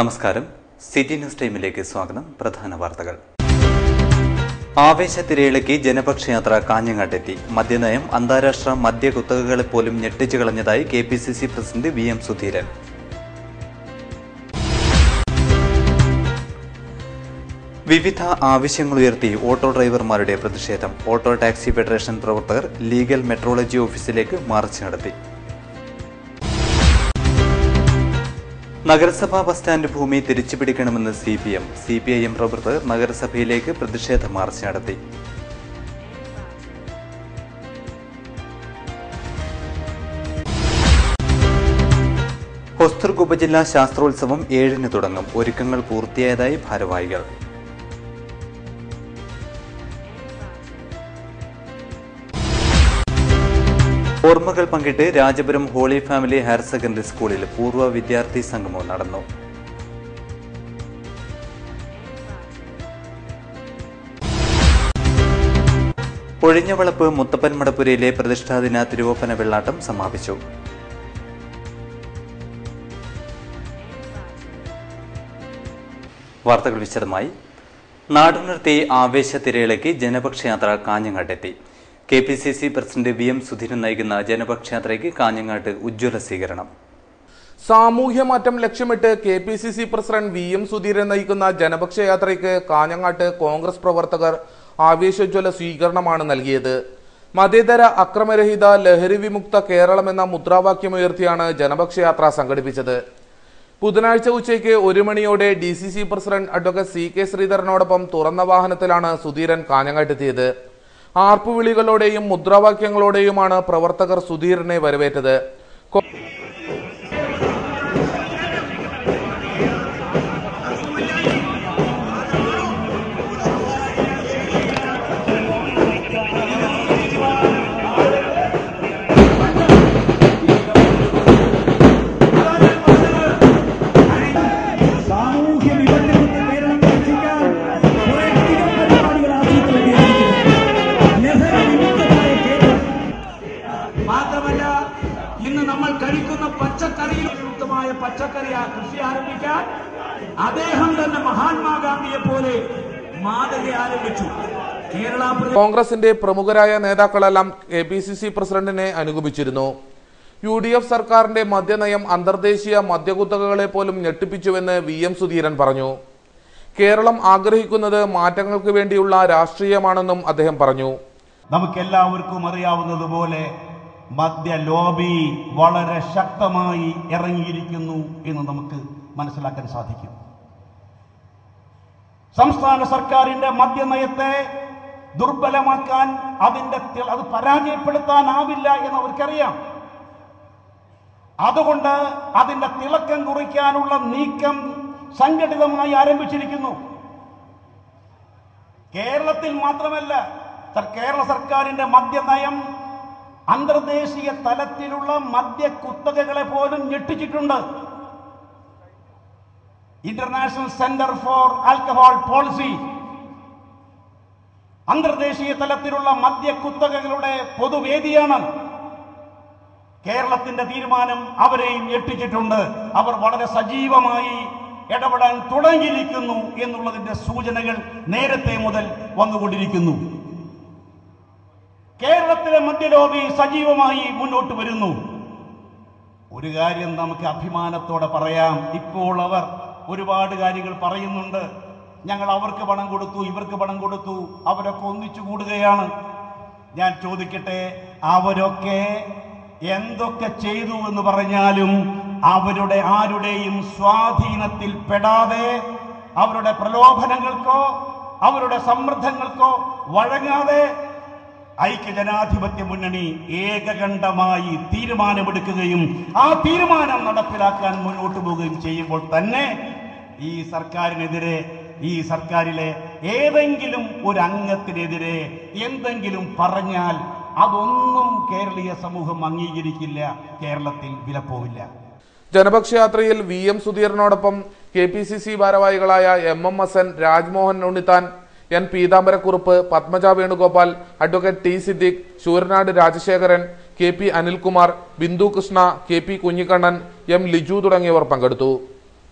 നമസ്കാരം. City news ടൈമിലേക്ക് സ്വാഗതം. പ്രധാന വാർത്തകൾ. ആവേശത്തിരയിളക്കി ജനപക്ഷയാത്ര കാഞ്ഞങ്ങാട്ടെത്തി. മദ്യനയം അന്താരാഷ്ട്ര മദ്യ കുത്തകകളെ പോലും ഞെട്ടിച്ചു കളഞ്ഞതായി KPCC പ്രസിഡന്റ് VM സുധീരൻ. വിവിധ ആവശ്യങ്ങളുയർത്തി ഓട്ടോ ഡ്രൈവർമാരുടെ പ്രതിഷേധം. ഓട്ടോ ടാക്സി ഫെഡറേഷൻ പ്രവർത്തകർ ലീഗൽ മെട്രോളജി ഓഫീസിലേക്ക് മാർച്ച് നടത്തി. നഗരസഭാ ബസ് സ്റ്റാൻഡ് ഭൂമി തിരിച്ചുപിടിക്കണമെന്ന് CPIM പ്രവർത്തകർ നഗരസഭയിലേക്ക് പ്രതിഷേധ മാർച്ച് നടത്തി. ഹൊസ്ദുർഗ് ഉപജില്ലാ ശാസ്ത്രോത്സവം 7-ന് തുടങ്ങും. ഒരുക്കങ്ങൾ പൂർത്തിയായതായി ഭാരവാഹികൾ. ഓർമ്മകൾ പങ്കിട്ട് Rajapuram holy family higher secondary സ്കൂളിൽ പൂർവ്വ വിദ്യാർത്ഥി സംഗമം നടന്നു. ഒഴിഞ്ഞവളപ്പ് മുത്തപ്പൻ മടപ്പുരയിലെ പ്രതിഷ്ഠാദിന തിരുവോപ്പന വെള്ളാട്ടം സമാപിച്ചു. വാർത്തകൾ വിശദമായി. നാടുണർത്തി ആവേശത്തിരയിളക്കി ജനപക്ഷയാത്ര കാഞ്ഞങ്ങാട്ടെത്തി. KPCC പ്രസിഡന്റ് VM സുധീരൻ നയിക്കുന്ന ജനപക്ഷയാത്രയ്ക്ക് കാഞ്ഞങ്ങാട്ട് ഉജ്ജ്വല സ്വീകരണം. സാമൂഹ്യമാറ്റം ലക്ഷ്യമിട്ട് KPCC പ്രസിഡന്റ് VM സുധീരൻ നയിക്കുന്ന ജനപക്ഷയാത്രയ്ക്ക് കാഞ്ഞങ്ങാട്ട് കോൺഗ്രസ് പ്രവർത്തകർ ആവേശോജ്വല സ്വീകരണമാണ് നൽകിയത്. മതേതര അക്രമരഹിത ലഹരി വിമുക്ത കേരളം എന്ന മുദ്രാവാക്യമുയർത്തിയാണ് ജനപക്ഷയാത്ര സംഘടിപ്പിച്ചത്. ബുധനാഴ്ച ഉച്ചയ്ക്ക് 1 മണിയോടെ DCC പ്രസിഡന്റ് അഡ്വക്കേറ്റ് CK ശ്രീധരനോടൊപ്പം തുറന്ന വാഹനത്തിലാണ് സുധീരൻ കാഞ്ഞങ്ങാട്ടെത്തിയത്. ആർപ്പുവിളികളോടെയും മുദ്രാവാക്യങ്ങളോടെയുമാണ് പ്രവർത്തകർ സുധീരനെ വരവേറ്റത്. പച്ചക്കറി കൃഷി ആരംഭിക്കാൻ അദ്ദേഹം തന്നെ മഹാത്മാഗാന്ധിയെ പോലെ മാതൃക ആരംഭിച്ചു. കോൺഗ്രസിന്റെ പ്രമുഖരായ നേതാക്കളെല്ലാം KPCC പ്രസിഡന്റിനെ അനുഗമിച്ചിരുന്നു. UDF സർക്കാരിന്റെ മദ്യനയം അന്തർദേശീയ മദ്യകുത്തകകളെ പോലും ഞെട്ടിപ്പിച്ചുവെന്ന് VM സുധീരൻ പറഞ്ഞു. കേരളം ആഗ്രഹിക്കുന്നത് മാറ്റങ്ങൾക്ക് വേണ്ടിയുള്ള രാഷ്ട്രീയമാണെന്നും അദ്ദേഹം പറഞ്ഞു. നമുക്കെല്ലാവർക്കും അറിയാവുന്നതുപോലെ മദ്യ ലോബി വളരെ ശക്തമായി ഇറങ്ങിയിരിക്കുന്നു എന്ന് നമുക്ക് മനസ്സിലാക്കാൻ സാധിക്കും. സംസ്ഥാന സർക്കാരിന്റെ മദ്യനയത്തെ ദുർബലമാക്കാൻ അത് പരാജയപ്പെടുത്താനാവില്ല എന്ന് അവർക്കറിയാം. അതുകൊണ്ട് അതിന്റെ തിളക്കം കുറിക്കാനുള്ള നീക്കം സംഘടിതമായി ആരംഭിച്ചിരിക്കുന്നു. കേരളത്തിൽ മാത്രമല്ല, കേരള സർക്കാരിന്റെ മദ്യനയം അന്തർദേശീയ തലത്തിലുള്ള മദ്യ കുത്തകകളെ പോലും ഞെട്ടിച്ചിട്ടുണ്ട്. International centre for alcohol policy അന്തർദേശീയ തലത്തിലുള്ള മദ്യ കുത്തകകളുടെ പൊതുവേദിയാണ്. കേരളത്തിന്റെ തീരുമാനം അവരെയും ഞെട്ടിച്ചിട്ടുണ്ട്. അവർ വളരെ സജീവമായി ഇടപെടാൻ തുടങ്ങിയിരിക്കുന്നു എന്നുള്ളതിന്റെ സൂചനകൾ നേരത്തെ മുതൽ വന്നുകൊണ്ടിരിക്കുന്നു. കേരളത്തിലെ മദ്യലോബി സജീവമായി മുന്നോട്ട് വരുന്നു. ഒരു കാര്യം നമുക്ക് അഭിമാനത്തോടെ പറയാം, ഇപ്പോൾ അവർ ഒരുപാട് കാര്യങ്ങൾ പറയുന്നുണ്ട്. ഞങ്ങൾ അവർക്ക് പണം കൊടുത്തു, ഇവർക്ക് പണം കൊടുത്തു, അവരൊക്കെ ഒന്നിച്ചു കൂടുകയാണ്. ഞാൻ ചോദിക്കട്ടെ, അവരൊക്കെ എന്തൊക്കെ ചെയ്തു എന്ന് പറഞ്ഞാലും അവരുടെ ആരുടെയും സ്വാധീനത്തിൽ പെടാതെ, അവരുടെ പ്രലോഭനങ്ങൾക്കോ അവരുടെ സമ്മർദ്ദങ്ങൾക്കോ വഴങ്ങാതെ ഐക്യജനാധിപത്യ മുന്നണി ഏകകണ്ഠമായി തീരുമാനമെടുക്കുകയും ആ തീരുമാനം നടപ്പിലാക്കാൻ മുന്നോട്ട് പോവുകയും ചെയ്യുമ്പോൾ തന്നെ ഈ സർക്കാരിനെതിരെ, ഈ സർക്കാരിലെ ഏതെങ്കിലും ഒരു അംഗത്തിനെതിരെ എന്തെങ്കിലും പറഞ്ഞാൽ അതൊന്നും കേരളീയ സമൂഹം അംഗീകരിക്കില്ല, കേരളത്തിൽ വിലപ്പോവില്ല. ജനപക്ഷയാത്രയിൽ VM സുധീരനോടൊപ്പം KPCC ഭാരവാഹികളായ MM Hassan, Rajmohan Unnithan, N Peethambarakurup, Padmaja Venugopal, advocate T Siddique, Sooranad Rajasekharan, KP Anilkumar, Bindu Krishna, KP Kunhikannan, M Liju തുടങ്ങിയവർ പങ്കെടുത്തു.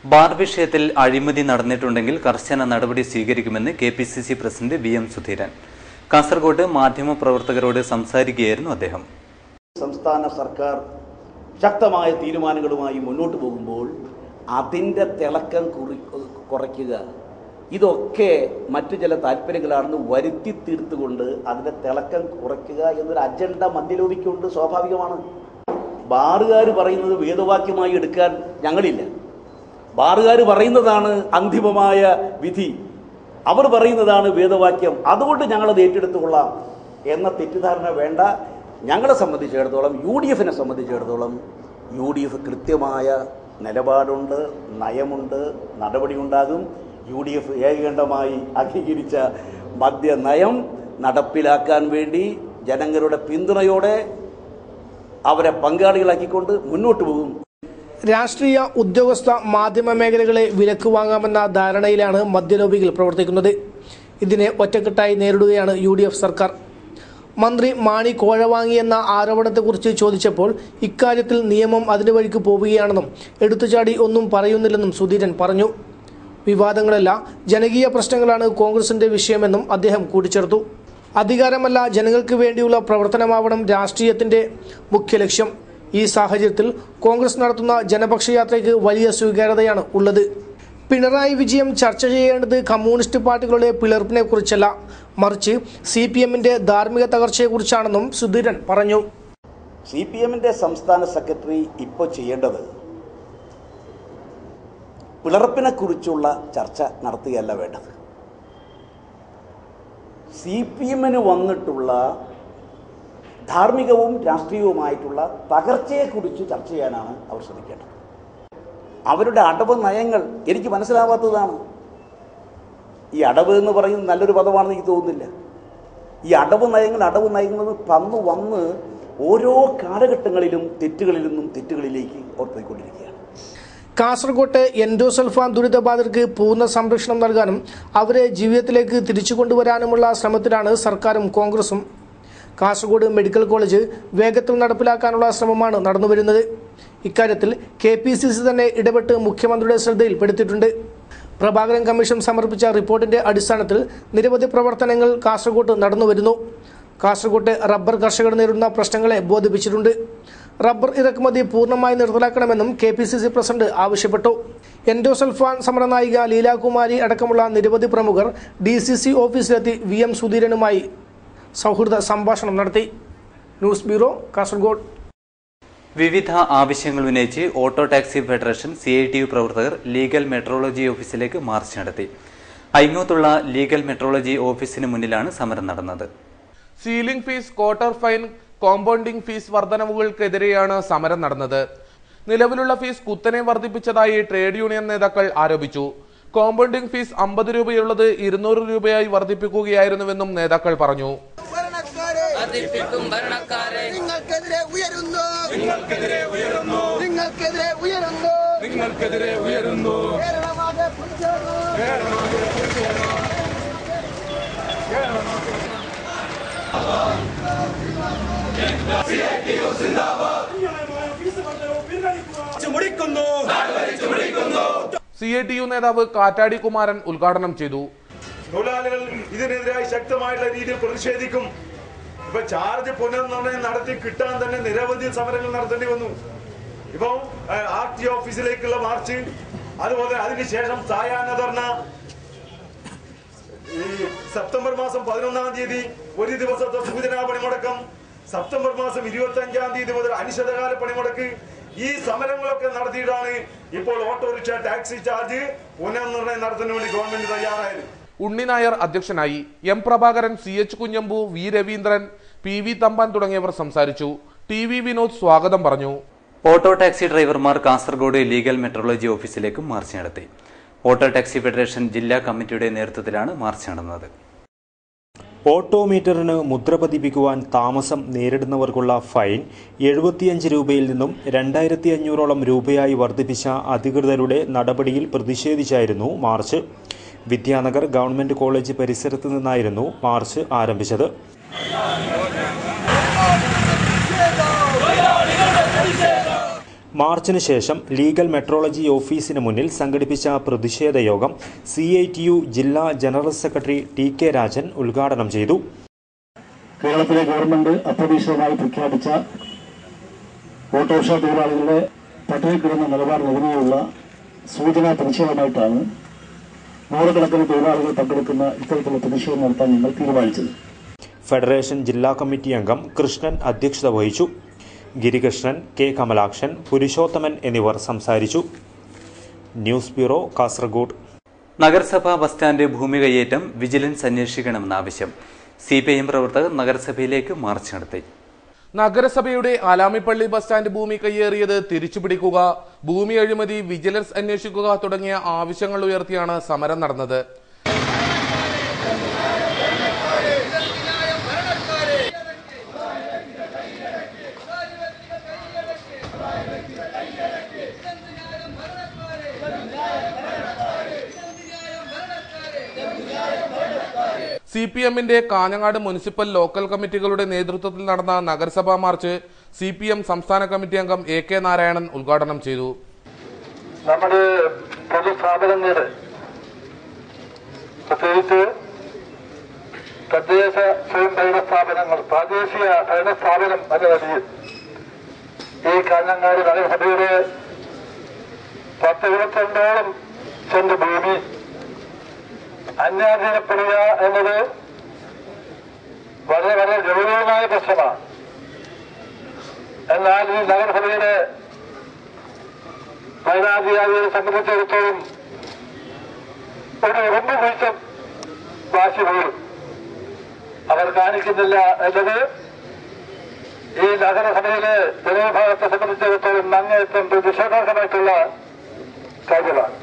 ബാർ വിഷയത്തിൽ അഴിമതി നടന്നിട്ടുണ്ടെങ്കിൽ കർശന നടപടി സ്വീകരിക്കുമെന്ന് KPCC president VM Sudheeran. Kasaragod മാധ്യമപ്രവർത്തകരോട് സംസാരിക്കുകയായിരുന്നു അദ്ദേഹം. സംസ്ഥാന സർക്കാർ ശക്തമായ തീരുമാനങ്ങളുമായി മുന്നോട്ട് പോകുമ്പോൾ അതിൻ്റെ തിളക്കം കുറയ്ക്കുക, ഇതൊക്കെ മറ്റു ചില താല്പര്യങ്ങളാണെന്ന് വരുത്തി തീർത്തുകൊണ്ട് അതിൻ്റെ തിളക്കം കുറയ്ക്കുക എന്നൊരു അജണ്ട മദ്യലോബിക്കുണ്ട്. സ്വാഭാവികമാണ്. ബാറുകാർ പറയുന്നത് വേദവാക്യമായി എടുക്കാൻ ഞങ്ങളില്ല. ബാറുകാർ പറയുന്നതാണ് അന്തിമമായ വിധി, അവർ പറയുന്നതാണ് വേദവാക്യം, അതുകൊണ്ട് ഞങ്ങളത് ഏറ്റെടുത്തുകൊള്ളാം എന്ന തെറ്റിദ്ധാരണ വേണ്ട. ഞങ്ങളെ സംബന്ധിച്ചിടത്തോളം, UDFനെ സംബന്ധിച്ചിടത്തോളം UDF കൃത്യമായ നിലപാടുണ്ട്, നയമുണ്ട്, നടപടിയുണ്ടാകും. UDF ഏകകണ്ഠമായി അംഗീകരിച്ച മദ്യനയം നടപ്പിലാക്കാൻ വേണ്ടി ജനങ്ങളുടെ പിന്തുണയോടെ അവരെ പങ്കാളികളാക്കിക്കൊണ്ട് മുന്നോട്ട് പോകും. രാഷ്ട്രീയ, ഉദ്യോഗസ്ഥ, മാധ്യമ മേഖലകളെ വിലക്ക് വാങ്ങാമെന്ന ധാരണയിലാണ് മദ്യലോബികൾ പ്രവർത്തിക്കുന്നത്. ഇതിനെ ഒറ്റക്കെട്ടായി നേരിടുകയാണ് UDF സർക്കാർ. മന്ത്രി മാണി കോഴ വാങ്ങിയെന്ന ആരോപണത്തെക്കുറിച്ച് ചോദിച്ചപ്പോൾ ഇക്കാര്യത്തിൽ നിയമം അതിന്റെ വഴിക്ക് പോവുകയാണെന്നും എടുത്തുചാടി ഒന്നും പറയുന്നില്ലെന്നും സുധീരൻ പറഞ്ഞു. വിവാദങ്ങളല്ല, ജനകീയ പ്രശ്നങ്ങളാണ് കോൺഗ്രസിന്റെ വിഷയമെന്നും അദ്ദേഹം കൂട്ടിച്ചേർത്തു. അധികാരമല്ല, ജനങ്ങൾക്ക് വേണ്ടിയുള്ള പ്രവർത്തനമാവണം രാഷ്ട്രീയത്തിന്റെ മുഖ്യ ലക്ഷ്യം. ഈ സാഹചര്യത്തിൽ കോൺഗ്രസ് നടത്തുന്ന ജനപക്ഷയാത്രയ്ക്ക് വലിയ സ്വീകാര്യതയാണ് ഉള്ളത്. പിണറായി വിജയൻ ചർച്ച ചെയ്യേണ്ടത് കമ്മ്യൂണിസ്റ്റ് പാർട്ടികളുടെ പിളർപ്പിനെ കുറിച്ചല്ല, മറിച്ച് CPMന്റെ ധാർമ്മിക തകർച്ചയെക്കുറിച്ചാണെന്നും സുധീരൻ പറഞ്ഞു. CPMന്റെ സംസ്ഥാന സെക്രട്ടറി ഇപ്പോൾ ചെയ്യേണ്ടത് പിളർപ്പിനെ കുറിച്ചുള്ള ചർച്ച നടത്തുകയല്ല വേണ്ടത്. CPMന് വന്നിട്ടുള്ള ധാർമ്മികവും രാഷ്ട്രീയവുമായിട്ടുള്ള തകർച്ചയെക്കുറിച്ച് ചർച്ച ചെയ്യാനാണ് അവർ ശ്രമിക്കേണ്ടത്. അവരുടെ അടവ് നയങ്ങൾ എനിക്ക് മനസ്സിലാവാത്തതാണ്. ഈ അടവ് എന്ന് പറയുന്നത് നല്ലൊരു പദമാണെന്ന് എനിക്ക് തോന്നുന്നില്ല. ഈ അടവ് നയങ്ങൾ വന്ന് ഓരോ കാലഘട്ടങ്ങളിലും തെറ്റുകളിൽ നിന്നും തെറ്റുകളിലേക്ക് അവർ പോയിക്കൊണ്ടിരിക്കുകയാണ്. കാസർകോട്ടെ എൻഡോസൾഫാൻ ദുരിതബാധിതർക്ക് പൂർണ്ണ സംരക്ഷണം നൽകാനും അവരെ ജീവിതത്തിലേക്ക് തിരിച്ചു കൊണ്ടുവരാനുമുള്ള ശ്രമത്തിലാണ് സർക്കാരും കോൺഗ്രസും. കാസർഗോഡ് മെഡിക്കൽ കോളേജ് വേഗത്തിൽ നടപ്പിലാക്കാനുള്ള ശ്രമമാണ് നടന്നുവരുന്നത്. ഇക്കാര്യത്തിൽ KPCC തന്നെ ഇടപെട്ട് മുഖ്യമന്ത്രിയുടെ ശ്രദ്ധയിൽപ്പെടുത്തിയിട്ടുണ്ട്. പ്രഭാകരൻ കമ്മീഷൻ സമർപ്പിച്ച റിപ്പോർട്ടിന്റെ അടിസ്ഥാനത്തിൽ നിരവധി പ്രവർത്തനങ്ങൾ കാസർഗോഡ് നടന്നുവരുന്നു. കാസർഗോട്ടെ റബ്ബർ കർഷകർ നേരിടുന്ന പ്രശ്നങ്ങളെ ബോധിപ്പിച്ചിട്ടുണ്ട്. റബ്ബർ ഇറക്കുമതി പൂർണ്ണമായി നിർത്തലാക്കണമെന്നും KPCC പ്രസിഡന്റ് ആവശ്യപ്പെട്ടു. എൻഡോസൾഫാൻ സമരനായിക ലീലാകുമാരി അടക്കമുള്ള നിരവധി പ്രമുഖർ DCC ഓഫീസിലെത്തി VM സുധീരനുമായി സൗഹൃദ സംഭാഷണം നടത്തി. News bureau, Kasaragod. വിവിധ ആവശ്യങ്ങൾ ഉന്നയിച്ച് ഓട്ടോ ടാക്സി ഫെഡറേഷൻ CITU പ്രവർത്തകർ ലീഗൽ മെട്രോളജി ഓഫീസിലേക്ക് മാർച്ച് നടത്തി. അയിങ്ങോത്തുള്ള ലീഗൽ മെട്രോളജി ഓഫീസിന് മുന്നിലാണ് സമരം നടന്നത്. Sealing fees, quarter fine, compounding fees വർധനവുകൾക്കെതിരെയാണ് സമരം നടന്നത്. നിലവിലുള്ള ഫീസ് കുത്തനെ വർദ്ധിപ്പിച്ചതായി ട്രേഡ് യൂണിയൻ നേതാക്കൾ ആരോപിച്ചു. കോമ്പൗണ്ടിംഗ് ഫീസ് 50 രൂപയുള്ളത് 200 രൂപയായി വർദ്ധിപ്പിക്കുകയായിരുന്നുവെന്നും നേതാക്കൾ പറഞ്ഞു. CITU നേതാവ് കാറ്റാടി കുമാരൻ ഉദ്ഘാടനം ചെയ്തു. തൊഴിലാളികൾ ഇതിനെതിരായി ശക്തമായിട്ടുള്ള രീതിയിൽ പ്രതിഷേധിക്കും. ഇപ്പൊ ചാർജ് പുനർനിർണയം നടത്തി കിട്ടാൻ തന്നെ നിരവധി സമരങ്ങൾ നടത്തേണ്ടി വന്നു. ഇപ്പൊ RT ഓഫീസിലേക്കുള്ള മാർച്ച്, അതുപോലെ അതിനുശേഷം സായാഹ്ന ധർണ, സെപ്റ്റംബർ മാസം 11-ാം തീയതി ഒരു ദിവസത്തെ സൂചനാ പണിമുടക്കം, സെപ്റ്റംബർ മാസം 25-ാം തീയതി മുതൽ അനിശ്ചിതകാല പണിമുടക്ക്. ഈ സമരങ്ങളൊക്കെ നടത്തിയിട്ടാണ് ഇപ്പോൾ ഓട്ടോറിക്ഷ ടാക്സി ചാർജ് പുനർനിർണയം നടത്തുന്നതിന് വേണ്ടി ഗവൺമെന്റ് തയ്യാറായത്. ഉണ്ണി നായർ അധ്യക്ഷനായി. M Prabhakaran, CH Kunhambu, V Raveendran, PV Thampan തുടങ്ങിയവർ സംസാരിച്ചു. TV വിനോദ് സ്വാഗതം പറഞ്ഞു. ഓട്ടോ ടാക്സി ഡ്രൈവർമാർ കാസർഗോഡ് ലീഗൽ മെട്രോളജി ഓഫീസിലേക്കും മാർച്ച് നടത്തി. ഓട്ടോ ടാക്സി ഫെഡറേഷൻ ജില്ലാ കമ്മിറ്റിയുടെ നേതൃത്വത്തിലാണ് മാർച്ച് നടന്നത്. ഓട്ടോമീറ്ററിന് മുദ്ര പതിപ്പിക്കുവാൻ താമസം നേരിടുന്നവർക്കുള്ള ഫൈൻ 75 രൂപയിൽ നിന്നും 2500ഓളം രൂപയായി വർദ്ധിപ്പിച്ച അധികൃതരുടെ നടപടിയിൽ പ്രതിഷേധിച്ചായിരുന്നു മാർച്ച്. വിദ്യാനഗർ ഗവൺമെന്റ് കോളേജ് പരിസരത്ത് നിന്നായിരുന്നു മാർച്ച് ആരംഭിച്ചത്. മാർച്ചിന് ശേഷം ലീഗൽ മെട്രോളജി ഓഫീസിന് മുന്നിൽ സംഘടിപ്പിച്ച പ്രതിഷേധ യോഗം CITU ജില്ലാ ജനറൽ സെക്രട്ടറി TK രാജൻ ഉദ്ഘാടനം ചെയ്തു. കേരളത്തിലെ ഗവൺമെന്റ് അപ്രതീക്ഷിതമായി പ്രഖ്യാപിച്ച ഓട്ടോറിക്ഷ തൊഴിലാളികളുടെ പട്ടിണിക്കിടുന്ന നിലപാടിനെതിരെയുള്ള സൂചനാ പ്രതിഷേധമായിട്ടാണ് നൂറുകണക്കിന് തൊഴിലാളികൾ പങ്കെടുക്കുന്ന ഇത്തരത്തിലുള്ള പ്രതിഷേധം നടത്താൻ ഞങ്ങൾ തീരുമാനിച്ചത്. ഫെഡറേഷൻ ജില്ലാ കമ്മിറ്റി അംഗം കൃഷ്ണൻ അധ്യക്ഷത വഹിച്ചു. ഗിരികൃഷ്ണൻ, K കമലാക്ഷൻ, പുരുഷോത്തമൻ എന്നിവർ സംസാരിച്ചു. News bureau, Kasaragod. നഗരസഭാ ബസ് സ്റ്റാൻഡ് ഭൂമി കയ്യേറ്റം വിജിലൻസ് അന്വേഷിക്കണമെന്ന ആവശ്യം. CPIM പ്രവർത്തകർ നഗരസഭയിലേക്ക് മാർച്ച് നടത്തി. നഗരസഭയുടെ ആലാമിപ്പള്ളി ബസ് സ്റ്റാൻഡ് ഭൂമി കയ്യേറിയത് തിരിച്ചുപിടിക്കുക, ഭൂമി അഴിമതി വിജിലൻസ് അന്വേഷിക്കുക തുടങ്ങിയ ആവശ്യങ്ങൾ ഉയർത്തിയാണ് സമരം നടന്നത്. CPMന്റെ കാഞ്ഞങ്ങാട് മുനിസിപ്പൽ ലോക്കൽ കമ്മിറ്റികളുടെ നേതൃത്വത്തിൽ നടന്ന നഗരസഭാ മാർച്ച് CPM സംസ്ഥാന കമ്മിറ്റി അംഗം AK നാരായണൻ ഉദ്ഘാടനം ചെയ്തു. നമ്മുടെ പൊതുസ്ഥാപനങ്ങൾ, പ്രത്യേകിച്ച് തദ്ദേശ സ്വയംഭരണ സ്ഥാപനങ്ങൾ, പ്രാദേശിക ഭരണസ്ഥാപനം എന്ന നിലയിൽ ഈ കാഞ്ഞങ്ങാട് നഗരസഭയുടെ 10-22 സെന്റ് ഭൂമി അന്യാധീനപ്പെടുക എന്നത് വളരെ വളരെ ഗൗരവമായ പ്രശ്നമാണ്. എന്നാൽ ഈ നഗരസഭയുടെ ഭരണാധികാരികളെ സംബന്ധിച്ചിടത്തോളം ഒരു ഉറമ്പ് വീഴ്ച വാശി പോലും അവർ കാണിക്കുന്നില്ല എന്നത് ഈ നഗരസഭയിലെ ജനവിഭാഗത്തെ സംബന്ധിച്ചിടത്തോളം അങ്ങേയറ്റം പ്രതിഷേധാർഹമായിട്ടുള്ള കാര്യമാണ്.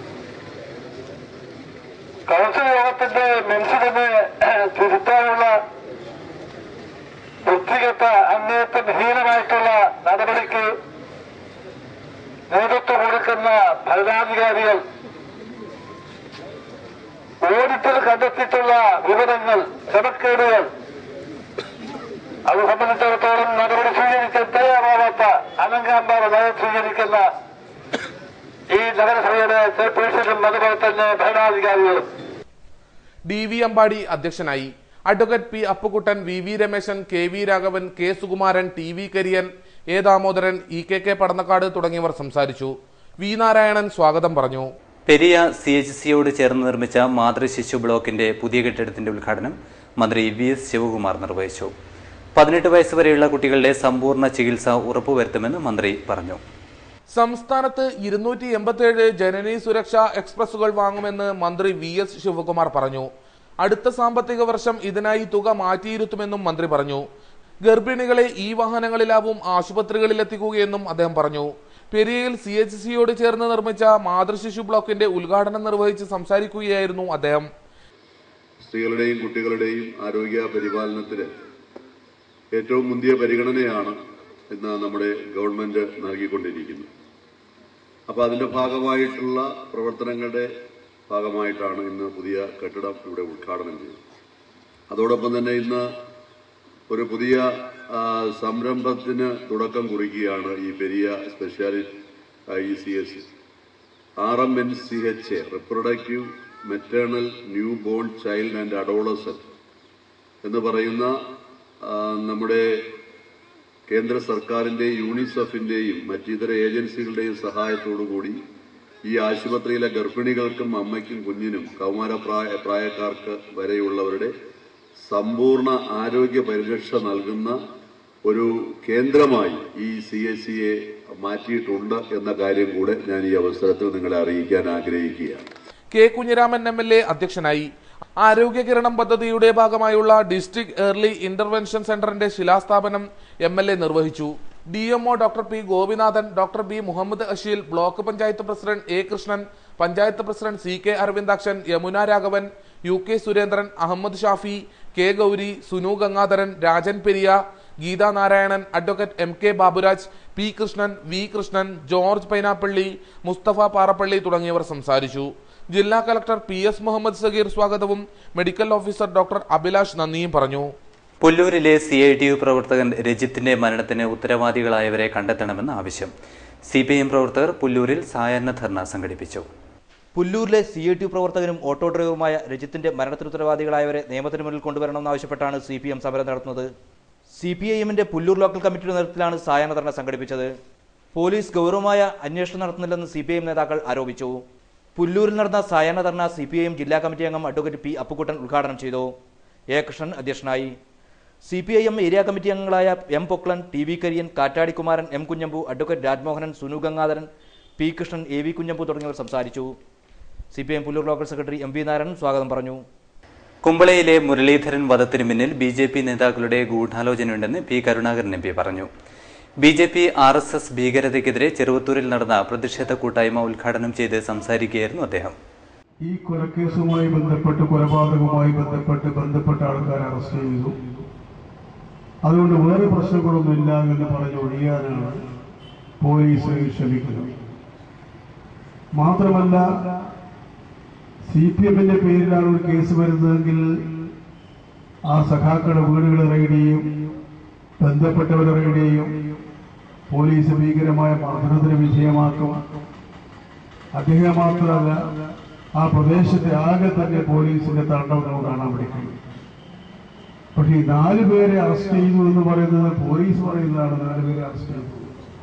കൗൺസിൽ യോഗത്തിന്റെ മിനിറ്റ്സിനെ തിരുത്താനുള്ള വൃത്തികെട്ട അങ്ങേയറ്റം ഹീനമായിട്ടുള്ള നടപടിക്ക് നേതൃത്വം കൊടുക്കുന്ന ഭരണാധികാരികൾ ഓഡിറ്റിൽ കണ്ടെത്തിയിട്ടുള്ള വിവരങ്ങൾ, ക്രമക്കേടുകൾ, അത് സംബന്ധിച്ചിടത്തോളം നടപടി സ്വീകരിക്കാൻ തയ്യാറാവാത്ത അനങ്കാമ്പാറ നയം സ്വീകരിക്കുന്ന ഈ നഗരസഭയുടെ ചെയർപേഴ്സണും അതുപോലെ തന്നെ ഭരണാധികാരികളും. DV അമ്പാടി അധ്യക്ഷനായി. Advocate P Appukuttan, VV Rameshan, KV Raghavan, K Sukumaran, TV Kariyan, A Damodaran, EKK Padannakkad തുടങ്ങിയവർ സംസാരിച്ചു. V നാരായണൻ സ്വാഗതം പറഞ്ഞു. പെരിയ CHCയോട് ചേർന്ന് നിർമ്മിച്ച മാതൃശിശു ബ്ലോക്കിന്റെ പുതിയ കെട്ടിടത്തിന്റെ ഉദ്ഘാടനം മന്ത്രി VS ശിവകുമാർ നിർവഹിച്ചു. 18 വയസ്സ് വരെയുള്ള കുട്ടികളുടെ സമ്പൂർണ്ണ ചികിത്സ ഉറപ്പുവരുത്തുമെന്ന് മന്ത്രി പറഞ്ഞു. സംസ്ഥാനത്ത് 287 ജനനി സുരക്ഷാ എക്സ്പ്രസുകൾ വാങ്ങുമെന്ന് മന്ത്രി VS ശിവകുമാർ പറഞ്ഞു. അടുത്ത സാമ്പത്തിക വർഷം ഇതിനായി തുക മാറ്റിയിരുത്തുമെന്നും മന്ത്രി പറഞ്ഞു. ഗർഭിണികളെ ഈ വാഹനങ്ങളിലാവും ആശുപത്രികളിലെത്തിക്കുകയെന്നും അദ്ദേഹം പറഞ്ഞു. പെരിയയിൽ CHCയോട് ചേർന്ന് നിർമ്മിച്ച മാതൃശിശു ബ്ലോക്കിന്റെ ഉദ്ഘാടനം നിർവഹിച്ച് സംസാരിക്കുകയായിരുന്നു അദ്ദേഹം. സ്ത്രീകളുടെയും കുട്ടികളുടെയും ആരോഗ്യ പരിപാലനത്തിന് ഏറ്റവും മുന്തിയ പരിഗണനയാണ് ഇന്ന് നമ്മുടെ ഗവൺമെന്റ് നൽകിക്കൊണ്ടിരിക്കുന്നത്. അപ്പോൾ അതിന്റെ ഭാഗമായിട്ടുള്ള പ്രവർത്തനങ്ങളുടെ ഭാഗമായിട്ടാണ് ഇന്ന് പുതിയ കെട്ടിടം ഇവിടെ ഉദ്ഘാടനം ചെയ്തത്. അതോടൊപ്പം തന്നെ ഇന്ന് ഒരു പുതിയ സംരംഭത്തിന് തുടക്കം കുറിക്കുകയാണ് ഈ Periya speciality CHC RMNCHA, reproductive maternal newborn child and adolescent എന്ന് പറയുന്ന നമ്മുടെ കേന്ദ്ര സർക്കാരിന്റെയും യൂണിസെഫിന്റെയും മറ്റിതര ഏജൻസികളുടെയും സഹായത്തോടുകൂടി ഈ ആശുപത്രിയിലെ ഗർഭിണികൾക്കും അമ്മയ്ക്കും കുഞ്ഞിനും കൗമാര പ്രായക്കാർക്ക് വരെയുള്ളവരുടെ സമ്പൂർണ്ണ ആരോഗ്യ പരിരക്ഷ നൽകുന്ന ഒരു കേന്ദ്രമായി ഈ CHCയെ മാറ്റിയിട്ടുണ്ട് എന്ന കാര്യം കൂടെ ഞാൻ ഈ അവസരത്തിൽ നിങ്ങളെ അറിയിക്കാൻ ആഗ്രഹിക്കുകയാണ്. K കുഞ്ഞിരാമൻ MLA അധ്യക്ഷനായി. ആരോഗ്യ കിരണം പദ്ധതിയുടെ ഭാഗമായുള്ള ഡിസ്ട്രിക്ട് ഏർലി ഇന്റർവെൻഷൻ സെന്ററിന്റെ ശിലാസ്ഥാപനം MLA നിർവഹിച്ചു. DMO doctor P Gopinathan, doctor B Muhammad Asheel, block panchayat president A Krishnan, panchayat president CK Aravindakshan, Yamuna Raghavan, UK Surendran, Ahmed Shafi, K Gauri, Sunu Gangadharan, Rajan Periya, Geetha Narayanan, advocate MK Baburaj, P Krishnan, V Krishnan, George Painappally, Musthafa Parappally തുടങ്ങിയവർ സംസാരിച്ചു. ജില്ലാ കളക്ടർ PS മുഹമ്മദ് സഗീർ സ്വാഗതവും മെഡിക്കൽ ഓഫീസർ ഡോക്ടർ അഭിലാഷ് നന്ദിയും പറഞ്ഞു. പുല്ലൂരിലെ CITU പ്രവർത്തകൻ രജിത്തിന്റെ മരണത്തിന് ഉത്തരവാദികളായവരെ കണ്ടെത്തണമെന്ന് ആവശ്യം. CPIM പ്രവർത്തകർ പുല്ലൂരിൽ സായാഹ്ന ധർണ സംഘടിപ്പിച്ചു. പുല്ലൂരിലെ CITU പ്രവർത്തകനും ഓട്ടോ ഡ്രൈവറുമായ രജിത്തിന്റെ മരണത്തിനുത്തരവാദികളായവരെ നിയമത്തിന് മുന്നിൽ കൊണ്ടുവരണമെന്നാവശ്യപ്പെട്ടാണ് CPM സമരം നടത്തുന്നത്. CPIMന്റെ പുല്ലൂർ ലോക്കൽ കമ്മിറ്റിയുടെ നേതൃത്വത്തിലാണ് സായാഹ്ന ധർണ സംഘടിപ്പിച്ചത്. പോലീസ് ഗൗരവമായ അന്വേഷണം നടത്തുന്നില്ലെന്ന് CPIM നേതാക്കൾ ആരോപിച്ചു. പുല്ലൂരിൽ നടന്ന സായാഹ്ന ധർണ CPIM ജില്ലാ കമ്മിറ്റി അംഗം അഡ്വക്കേറ്റ് P. അപ്പുക്കുട്ടൻ ഉദ്ഘാടനം ചെയ്തു. A. കൃഷ്ണൻ അധ്യക്ഷനായി. CPIM ഏരിയ കമ്മിറ്റി അംഗങ്ങളായ M. Poklan, TV. Kariyan, Kattadi Kumaran, M. Kunhambu, advocate Rajmohanan, Sunu Gangadharan, P. Krishnan, AV Kunhambu തുടങ്ങിയവർ സംസാരിച്ചു. CPIM Pullur local secretary MV Narayanan സ്വാഗതം പറഞ്ഞു. കുമ്പളയിലെ മുരളീധരൻ വധത്തിനു പിന്നിൽ BJP നേതാക്കളുടെ ഗൂഢാലോചനയുണ്ടെന്ന് P. കരുണാകരൻ MP പറഞ്ഞു. BJP RSS ഭീകരതയ്ക്കെതിരെ ചെറുവത്തൂരിൽ നടന്ന പ്രതിഷേധ കൂട്ടായ്മ ഉദ്ഘാടനം ചെയ്ത് സംസാരിക്കുകയായിരുന്നു അദ്ദേഹം. ഈ കൊലക്കേസുമായി ബന്ധപ്പെട്ട് കൊലപാതകവുമായി ബന്ധപ്പെട്ട ആൾക്കാരെ അറസ്റ്റ് ചെയ്തു. അതുകൊണ്ട് വേറെ പ്രശ്നങ്ങളൊന്നുമില്ല എന്ന് പറഞ്ഞൊഴിയാനാണ് പോലീസ് ശ്രമിക്കുന്നത്. മാത്രമല്ല CPMന്റെ പേരിലാണ് ഒരു കേസ് വരുന്നതെങ്കിൽ ആ സഖാക്കളുടെ വീടുകൾ റെയ്ഡ് ചെയ്യും, ബന്ധപ്പെട്ടവരെ റെയ്ഡ് ചെയ്യും, പോലീസ് ഭീകരമായ മർദ്ദനത്തിന് വിധേയമാക്കും. അദ്ദേഹം മാത്രമല്ല, ആ പ്രദേശത്തെ ആകെ തന്നെ പോലീസിന്റെ താണ്ഡവം നമുക്ക് കാണാൻ പഠിക്കും. പക്ഷേ ഈ 4 പേരെ അറസ്റ്റ് ചെയ്തു എന്ന് പറയുന്നത് പോലീസ് പറയുന്നതാണ്. 4 പേരെ അറസ്റ്റ് ചെയ്തു.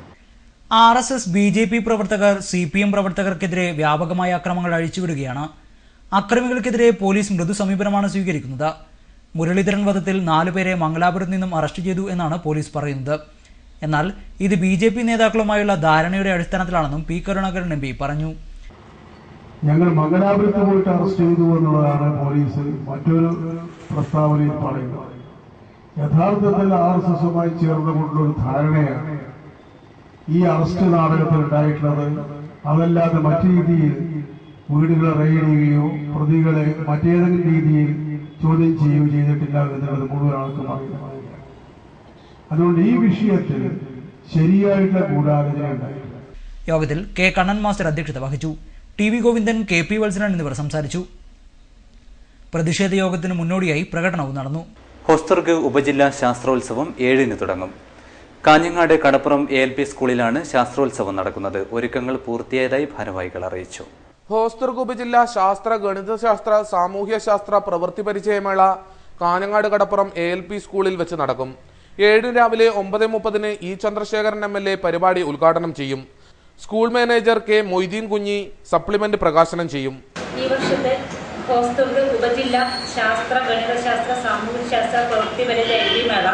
RSS BJP പ്രവർത്തകർ CPM പ്രവർത്തകർക്കെതിരെ വ്യാപകമായ അക്രമങ്ങൾ അഴിച്ചുവിടുകയാണ്. അക്രമികൾക്കെതിരെ പോലീസ് മൃദു സമീപനമാണ് സ്വീകരിക്കുന്നത്. മുരളീധരൻ വധത്തിൽ 4 പേരെ മംഗലാപുരത്ത് നിന്നും അറസ്റ്റ് ചെയ്തു എന്നാണ് പോലീസ് പറയുന്നത്. എന്നാൽ ഇത് BJP നേതാക്കളുമായുള്ള ധാരണയുടെ അടിസ്ഥാനത്തിലാണെന്നും P. കരുണാകരൻ MP പറഞ്ഞു. ഞങ്ങൾ മംഗലാപുരത്ത് പോയിട്ട് അറസ്റ്റ് ചെയ്തു എന്നുള്ളതാണ് പോലീസ് മറ്റൊരു പ്രസ്താവനയിൽ പറയുന്നത്. യഥാർത്ഥത്തിൽ RSSുമായി ചേർന്നുകൊണ്ടുള്ള ധാരണയാണ് ഈ അറസ്റ്റ് നാടകത്തിൽ ഉണ്ടായിട്ടുള്ളത്. അതല്ലാതെ മറ്റു രീതിയിൽ വീടുകളെ റെയ്ഡ് ചെയ്യുകയോ പ്രതികളെ മറ്റേതെങ്കിലും രീതിയിൽ ചോദ്യം ചെയ്യുകയോ ചെയ്തിട്ടില്ല എന്നുള്ളത് മുഴുവൻ ആൾക്കും അറിയുന്നതാണ്. അതുകൊണ്ട് ഈ വിഷയത്തിൽ ശരിയായിട്ടുള്ള ഗൂഢാലോചന ഉണ്ടായിട്ടില്ല. യോഗത്തിൽ K. കണ്ണൻ മാസ്റ്റർ അധ്യക്ഷത വഹിച്ചു. TV. ഗോവിന്ദൻ, KP. വത്സരൻ എന്നിവർ സംസാരിച്ചു. പ്രതിഷേധ യോഗത്തിന് മുന്നോടിയായി പ്രകടനവും നടന്നു. ഹോസ്ദുർഗ് ഉപജില്ലാ ശാസ്ത്രോത്സവം 7-ന് തുടങ്ങും. കാഞ്ഞങ്ങാട് കടപ്പുറം ALP സ്കൂളിലാണ് ശാസ്ത്രോത്സവം നടക്കുന്നത്. ഒരുക്കങ്ങൾ പൂർത്തിയായതായി ഭാരവാഹികൾ അറിയിച്ചു. ഹോസ്ദുർഗ് ഉപജില്ലാ ശാസ്ത്ര, ഗണിതശാസ്ത്ര, സാമൂഹ്യശാസ്ത്ര പ്രവൃത്തി പരിചയമേള കാഞ്ഞങ്ങാട് കടപ്പുറം ALP സ്കൂളിൽ വെച്ച് നടക്കും. 7 രാവിലെ 9:30 E. ചന്ദ്രശേഖരൻ MLA പരിപാടി ഉദ്ഘാടനം ചെയ്യും. School manager K. മൊയ്തീൻ കുഞ്ഞി സപ്ലിമെന്റ് പ്രകാശനം ചെയ്യും. ഈ വർഷത്തെ ഹോസ്ദുർഗ് ഉപജില്ലാ ശാസ്ത്ര, ഗണിതശാസ്ത്ര, സാമൂഹ്യശാസ്ത്ര പ്രവൃത്തി പരിചയമേള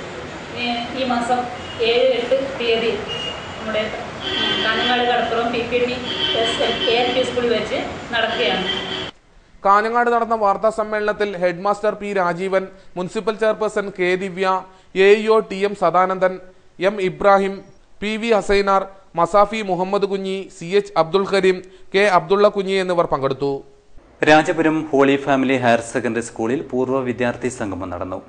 ഈ മാസം 7-8 തീയതി നമ്മുടെ കാഞ്ഞങ്ങാട് കടപ്പുറം PPT ALP സ്കൂളിൽ വെച്ച് നടക്കുകയാണ്. കാഞ്ഞങ്ങാട് നടന്ന വാർത്താ സമ്മേളനത്തിൽ head master P. Rajeevan, municipal chairperson K. Divya, AEO TM Sadanandan, M. Ibrahim, PV Hasainar, Masafi Muhammad Kunhi, CH Abdul Kareem, K. Abdulla Kunhi എന്നിവർ പങ്കെടുത്തു. Rajapuram holy family higher secondary സ്കൂളിൽ പൂർവ്വ വിദ്യാർത്ഥി സംഗമം നടന്നു.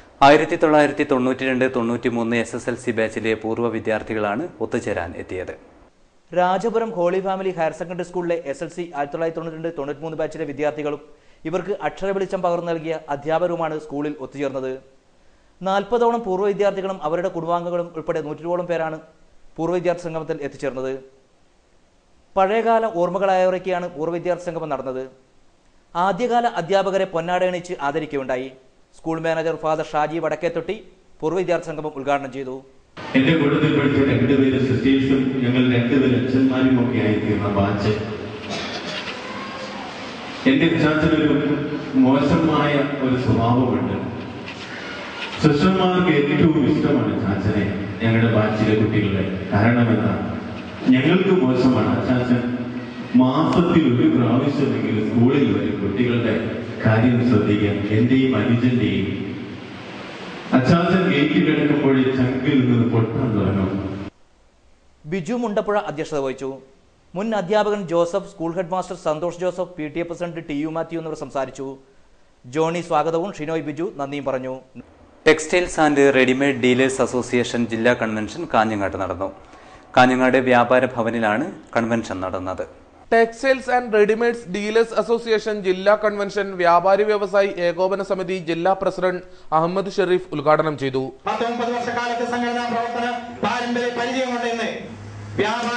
1992-93 SSLC ബാച്ചിലെ പൂർവ്വ വിദ്യാർത്ഥികളാണ് ഒത്തുചേരാൻ എത്തിയത്. Rajapuram holy family higher secondary സ്കൂളിലെ SLC 1992-93 ബാച്ചിലെ വിദ്യാർത്ഥികളും ഇവർക്ക് അക്ഷരവെളിച്ചം പകർന്നു നൽകിയ അധ്യാപകരുമാണ് സ്കൂളിൽ ഒത്തുചേർന്നത്. 40ഓളം പൂർവ്വ വിദ്യാർത്ഥികളും അവരുടെ കുടുംബാംഗങ്ങളും ഉൾപ്പെടെ 100ഓളം പേരാണ് പൂർവ്വ വിദ്യാർത്ഥി സംഗമത്തിൽ എത്തിച്ചേർന്നത്. പഴയകാല ഓർമ്മകളായവരൊക്കെയാണ് പൂർവ്വ വിദ്യാർത്ഥി സംഗമം നടന്നത്. ആദ്യകാല അധ്യാപകരെ പൊന്നാടയണിച്ച് ആദരിക്കുകയുണ്ടായി. School manager father Shaji Vadakkethotti പൂർവ്വ വിദ്യാർത്ഥി സംഗമം ഉദ്ഘാടനം ചെയ്തു. എന്റെ കൂട്ടത്തിൽ പഠിച്ച 2 പേര് സിസ്റ്റേഴ്സും ഞങ്ങൾ 2 പേര് അച്ഛന്മാരും ഒക്കെ ആയിത്തീർന്ന ബാച്ച്. എന്റെ അച്ഛനൊരു മോശമായ ഒരു സ്വഭാവമുണ്ട്. സിസ്റ്റർമാർക്ക് ഏറ്റവും ഇഷ്ടമാണ് ചാച്ചനെ ഞങ്ങളുടെ ബാച്ചിലെ കുട്ടികളെ. കാരണം എന്താണ്? ഞങ്ങൾക്ക് മോശമാണ്. അച്ചാച്ചൻ മാസത്തിൽ 1 പ്രാവശ്യമെങ്കിലും സ്കൂളിൽ വരും കുട്ടികളുടെ കാര്യം ശ്രദ്ധിക്കാൻ. എന്റെയും അനുജന്റെയും. അച്ചാച്ചൻ ഗേറ്റ് കിടക്കുമ്പോഴേ ചങ്കിൽ നിന്ന് പൊട്ടാൻ തുടങ്ങും. ബിജു മുണ്ടപ്പുഴ അധ്യക്ഷത വഹിച്ചു. മുൻ അധ്യാപകൻ Joseph, school head master Santhosh Joseph, PTA president TU Mathew എന്നിവർ സംസാരിച്ചു. ജോണി സ്വാഗതവും ഷിനോയ് ബിജു നന്ദിയും പറഞ്ഞു. Textiles and readymade dealers association ജില്ലാ കൺവെൻഷൻ കാഞ്ഞങ്ങാട്ട് നടന്നു. കാഞ്ഞങ്ങാട് വ്യാപാര ഭവനിലാണ് കൺവെൻഷൻ നടന്നത്. Textiles and readymades dealers association ജില്ലാ കൺവെൻഷൻ വ്യാപാരി വ്യവസായി ഏകോപന സമിതി ജില്ലാ പ്രസിഡന്റ് അഹമ്മദ് ഷെരീഫ് ഉദ്ഘാടനം ചെയ്തു. 19 വർഷക്കാലത്തെ സംഘടനാ പ്രവർത്തന പാരമ്പര്യ പരിചയമുണ്ടെന്ന് വ്യാപാര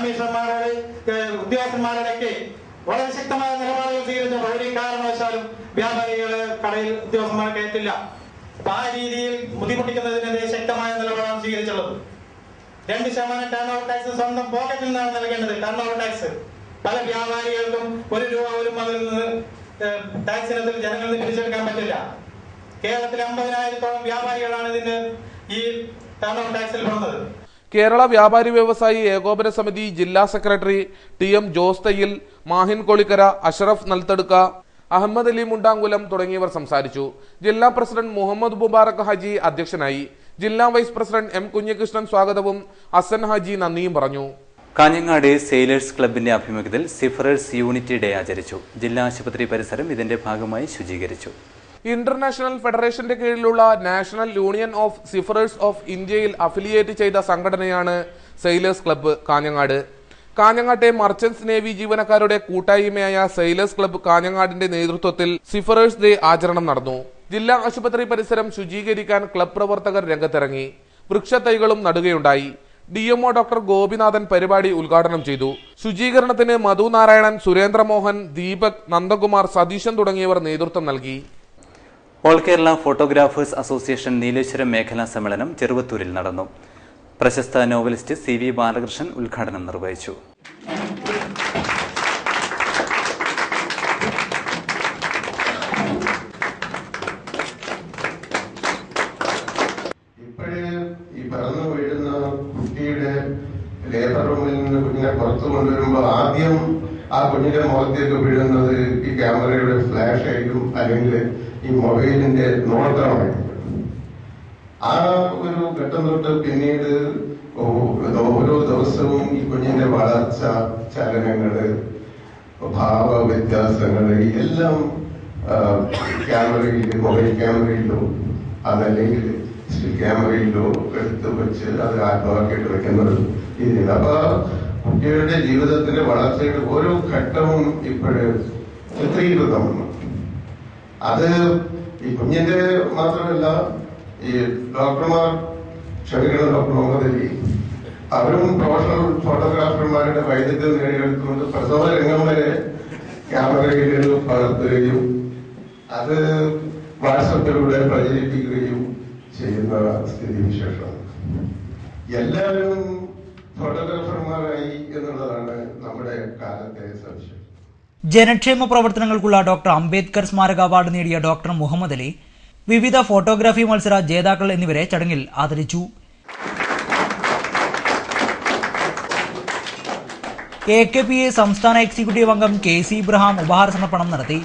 കമ്മീഷണർമാരോട് ഉദ്യോഗസ്ഥന്മാരോടൊക്കെ വളരെ ശക്തമായ നിലപാടുകൾ സ്വീകരിച്ചപ്പോൾ ഒരു കാരണവശാലും വ്യാപാരികള് കടയിൽ ഉദ്യോഗസ്ഥന്മാരെ കയറ്റില്ല. അപ്പൊ ആ രീതിയിൽ ബുദ്ധിമുട്ടിക്കുന്നതിനെതിരെ ശക്തമായ നിലപാടാണ് സ്വീകരിച്ചുള്ളത്. 2% ടേൺ ഓവർ ടാക്സ് സ്വന്തം പോക്കറ്റിൽ നിന്നാണ് നൽകേണ്ടത്. ടേൺ ഓവർ ടാക്സ് പല വ്യാപാരികൾക്കും ₹1 പോലും അതിൽ നിന്ന് ടാക്സ് ഇനത്തിൽ ജനങ്ങളിൽ നിന്ന് പിരിച്ചെടുക്കാൻ പറ്റില്ല. കേരളത്തിൽ 50,000-ഓളം വ്യാപാരികളാണ് ഇതിന്റെ ഈ ടേൺ ഓവർ ടാക്സിൽ പെടുന്നത്. കേരള വ്യാപാരി വ്യവസായി ഏകോപന സമിതി ജില്ലാ secretary TM Jose Thayyil, Mahin Kolikkara, Ashraf Nalthadukka, Ahmed Ali Mundangulam തുടങ്ങിയവർ സംസാരിച്ചു. ജില്ലാ പ്രസിഡന്റ് മുഹമ്മദ് മുബാറക് ഹാജി അധ്യക്ഷനായി. ജില്ലാ വൈസ് പ്രസിഡന്റ് M കുഞ്ഞികൃഷ്ണൻ സ്വാഗതവും ഹസൻ ഹാജി നന്ദിയും പറഞ്ഞു. കാഞ്ഞങ്ങാട് സെയിലേഴ്സ് ക്ലബിന്റെ ആഭിമുഖ്യത്തിൽ സിഫറേഴ്സ് യൂണിറ്റി ഡേ ആചരിച്ചു. ജില്ലാ ആശുപത്രി പരിസരം ഇതിന്റെ ഭാഗമായി ശുചീകരിച്ചു. ഇന്റർനാഷണൽ ഫെഡറേഷന്റെ കീഴിലുള്ള national union of seafarers of ഇന്ത്യയിൽ അഫിലിയേറ്റ് ചെയ്ത സംഘടനയാണ് സെയിലേഴ്സ് ക്ലബ്ബ് കാഞ്ഞങ്ങാട്. കാഞ്ഞങ്ങാട്ടെ മർച്ചന്റ്സ് നേവി ജീവനക്കാരുടെ കൂട്ടായ്മയായ സെയിലേഴ്സ് ക്ലബ്ബ് കാഞ്ഞങ്ങാടിന്റെ നേതൃത്വത്തിൽ സിഫറേഴ്സ് ഡേ ആചരണം നടന്നു. ജില്ലാ ആശുപത്രി പരിസരം ശുചീകരിക്കാൻ ക്ലബ് പ്രവർത്തകർ രംഗത്തിറങ്ങി. വൃക്ഷത്തൈകളും നടുകയുണ്ടായി. DMO ഡോക്ടർ ഗോപിനാഥൻ പരിപാടി ഉദ്ഘാടനം ചെയ്തു. ശുചീകരണത്തിന് മധു നാരായണൻ, സുരേന്ദ്രമോഹൻ, ദീപക്, നന്ദകുമാർ, സതീശൻ തുടങ്ങിയവർ നേതൃത്വം നൽകി. All Kerala photographers association Nileshwaram മേഖലാ സമ്മേളനം ചെറുവത്തൂരിൽ നടന്നു. പ്രശസ്ത നോവലിസ്റ്റ് CV ബാലകൃഷ്ണൻ ഉദ്ഘാടനം നിർവഹിച്ചു. പറന്നു വീഴുന്ന കുട്ടിയുടെ ലേബർ റൂമിൽ നിന്ന് കുഞ്ഞിനെ പുറത്തു കൊണ്ടുവരുമ്പോൾ ആദ്യം ആ കുഞ്ഞിന്റെ മുഖത്തേക്ക് വീഴുന്നത് ഈ ക്യാമറയുടെ ഫ്ലാഷ് ആയിരിക്കും, അല്ലെങ്കിൽ ഈ മൊബൈലിന്റെ നോട്ടമായിരിക്കും. ആ ഒരു ഘട്ടം തൊട്ട് പിന്നീട് ഓരോ ദിവസവും ഈ കുഞ്ഞിന്റെ വളർച്ച, ചലനങ്ങള്, ഭാവ വ്യത്യാസങ്ങള് എല്ലാം ക്യാമറയിൽ, മൊബൈൽ ക്യാമറയിലോ അതല്ലെങ്കിൽ ക്യാമറയിലോ എടുത്ത് വെച്ച് അത് ആത്മാക്കിയിട്ട് വെക്കുന്നത് രീതിയിൽ. അപ്പൊ കുട്ടികളുടെ ജീവിതത്തിലെ വളർച്ചയുടെ ഓരോ ഘട്ടവും ഇപ്പോഴ് ചിത്രീകൃതമാണ്. അത് ഈ കുഞ്ഞിന്റെ മാത്രമല്ല, ഈ ഡോക്ടർമാർ, ക്ഷമിക്കണം, ഡോക്ടർ മുഹമ്മദ് അലി, അവരും പ്രൊഫഷണൽ ഫോട്ടോഗ്രാഫർമാരുടെ വൈദഗ്ധ്യം നേടിയെടുത്തുകൊണ്ട് പ്രസവ രംഗം വരെ ക്യാമറയിൽ പകർത്തുകയും അത് വാട്സപ്പിലൂടെ പ്രചരിപ്പിക്കുകയും ചെയ്യുന്ന സ്ഥിതിവിശേഷം. എല്ലാവരും ഫോട്ടോഗ്രാഫർമാരായി എന്നുള്ളതാണ് നമ്മുടെ കാലത്തെ സംശയം. ജനക്ഷേമ പ്രവർത്തനങ്ങൾക്കുള്ള ഡോക്ടർ അംബേദ്കർ സ്മാരക അവാർഡ് നേടിയ ഡോക്ടർ മുഹമ്മദ് അലി, വിവിധ ഫോട്ടോഗ്രാഫി മത്സര ജേതാക്കൾ എന്നിവരെ ചടങ്ങിൽ ആദരിച്ചു. AKPA സംസ്ഥാന എക്സിക്യൂട്ടീവ് അംഗം KC ഇബ്രഹാം ഉപഹാര സമർപ്പണം നടത്തി.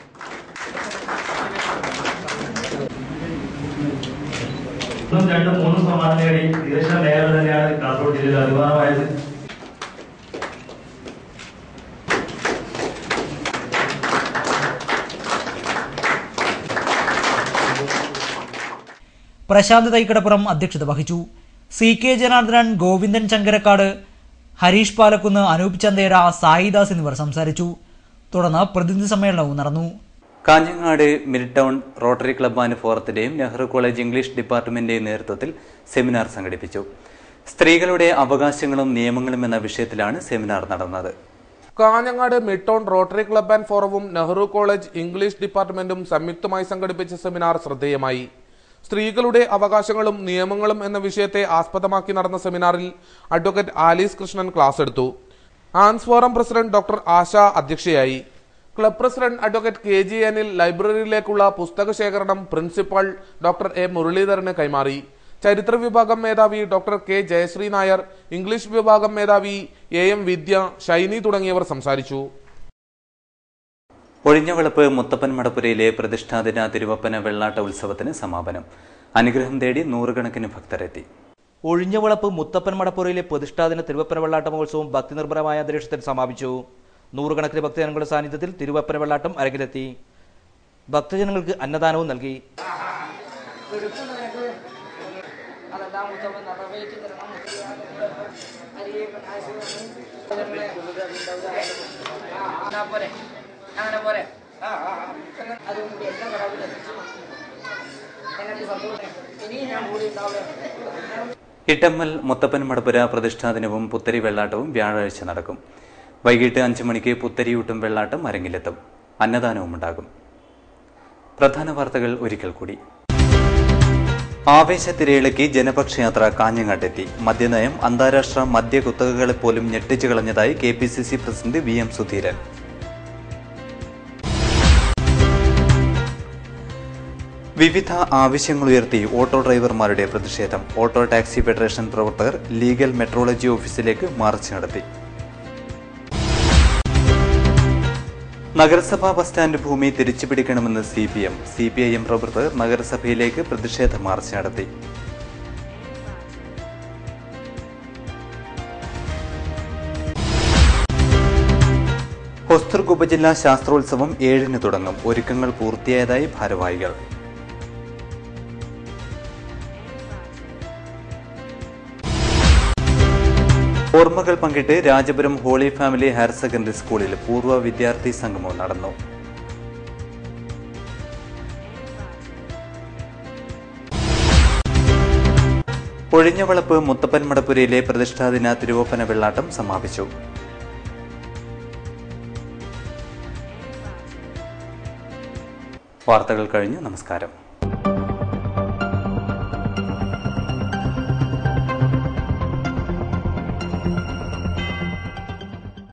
രണ്ടും മൂന്നും സമ്മാനം നേടി വിദേശ മേഖല തന്നെയാണ് കാസർഗോഡ് ജില്ലയിൽ അഭിമാനമായത്. പ്രശാന്ത് തൈക്കടപ്പുറം അധ്യക്ഷത വഹിച്ചു. CK ജനാർദ്ദനൻ, ഗോവിന്ദൻ ചങ്കരക്കാട്, ഹരീഷ് പാലക്കുന്ന്, അനൂപ് ചന്ദേര, സായിദാസ് എന്നിവർ സംസാരിച്ചു. തുടർന്ന് പ്രതിനിധി സമ്മേളനവും നടന്നു. Kanhangad mid town rotary club and ഫോറത്തിന്റെയും നെഹ്റു കോളേജ് ഇംഗ്ലീഷ് ഡിപ്പാർട്ട്മെന്റിന്റെയും നേതൃത്വത്തിൽ സെമിനാർ സംഘടിപ്പിച്ചു. സ്ത്രീകളുടെ അവകാശങ്ങളും നിയമങ്ങളും എന്ന വിഷയത്തിലാണ് സെമിനാർ നടന്നത്. Kanhangad mid town rotary club and ഫോറവും നെഹ്റു കോളേജ് ഇംഗ്ലീഷ് ഡിപ്പാർട്ട്മെന്റും സംയുക്തമായി സംഘടിപ്പിച്ച സെമിനാർ ശ്രദ്ധേയമായി. സ്ത്രീകളുടെ അവകാശങ്ങളും നിയമങ്ങളും എന്ന വിഷയത്തെ ആസ്പദമാക്കി നടന്ന സെമിനാറിൽ അഡ്വക്കേറ്റ് ആലീസ് കൃഷ്ണൻ ക്ലാസ് എടുത്തു. Anns forum president doctor Asha അധ്യക്ഷയായി. Club president advocate KG Anil ലൈബ്രറിയിലേക്കുള്ള പുസ്തക ശേഖരണം പ്രിൻസിപ്പൽ ഡോക്ടർ A മുരളീധരന് കൈമാറി. ചരിത്ര വിഭാഗം മേധാവി doctor K Jayasree Nair, English വിഭാഗം മേധാവി AM വിദ്യ, ഷൈനി തുടങ്ങിയവർ സംസാരിച്ചു. ഒഴിഞ്ഞവളപ്പ് മുത്തപ്പൻ മടപ്പുരയിലെ പ്രതിഷ്ഠാദിന തിരുവപ്പന വെള്ളാട്ട ഉത്സവത്തിന് സമാപനം. അനുഗ്രഹം തേടി നൂറുകണക്കിന് ഭക്തരെത്തി. ഒഴിഞ്ഞവളപ്പ് മുത്തപ്പൻ മടപ്പുരയിലെ പ്രതിഷ്ഠാദിന തിരുവപ്പന വെള്ളാട്ട മഹോത്സവം ഭക്തിനിർഭരമായ അന്തരീക്ഷത്തിൽ സമാപിച്ചു. നൂറുകണക്കിന് ഭക്തജനങ്ങളുടെ സാന്നിധ്യത്തിൽ തിരുവപ്പന വെള്ളാട്ടം അരങ്ങിലെത്തി. ഭക്തജനങ്ങൾക്ക് അന്നദാനവും നൽകി. ഇട്ടമ്മൽ മുത്തപ്പൻ മടപ്പുര പ്രതിഷ്ഠാ ദിനവും പുത്തരി വെള്ളാട്ടവും വ്യാഴാഴ്ച നടക്കും. വൈകിട്ട് 5 മണിക്ക് പുത്തരിയൂട്ടും വെള്ളാട്ടം അരങ്ങിലെത്തും. അന്നദാനവും ഉണ്ടാകും. പ്രധാന വാർത്തകൾ ഒരിക്കൽ കൂടി. ആവേശത്തിരയിളക്കി ജനപക്ഷയാത്ര കാഞ്ഞങ്ങാട്ടെത്തി. മദ്യനയം അന്താരാഷ്ട്ര മദ്യ കുത്തകകളെ പോലും ഞെട്ടിച്ചു കളഞ്ഞതായി KPCC പ്രസിഡന്റ് VM സുധീരൻ. വിവിധ ആവശ്യങ്ങളുയർത്തി ഓട്ടോ ഡ്രൈവർമാരുടെ പ്രതിഷേധം. ഓട്ടോ ടാക്സി ഫെഡറേഷൻ പ്രവർത്തകർ ലീഗൽ മെട്രോളജി ഓഫീസിലേക്ക് മാർച്ച് നടത്തി. നഗരസഭാ ബസ് സ്റ്റാൻഡ് ഭൂമി തിരിച്ചുപിടിക്കണമെന്ന് CPIM പ്രവർത്തകർ നഗരസഭയിലേക്ക് പ്രതിഷേധ മാർച്ച് നടത്തി. ഹൊസ്ദുർഗ് ഉപജില്ലാ ശാസ്ത്രോത്സവം 7-ന് തുടങ്ങും. ഒരുക്കങ്ങൾ പൂർത്തിയായതായി ഭാരവാഹികൾ. ഓർമ്മകൾ പങ്കിട്ട് Rajapuram holy family higher secondary സ്കൂളിൽ പൂർവ്വ വിദ്യാർത്ഥി സംഗമം നടന്നു. ഒഴിഞ്ഞവളപ്പ് മുത്തപ്പൻ മടപ്പുരയിലെ പ്രതിഷ്ഠാദിന തിരുവോപ്പന വെള്ളാട്ടം സമാപിച്ചു. വാർത്തകൾ കഴിഞ്ഞു. നമസ്കാരം.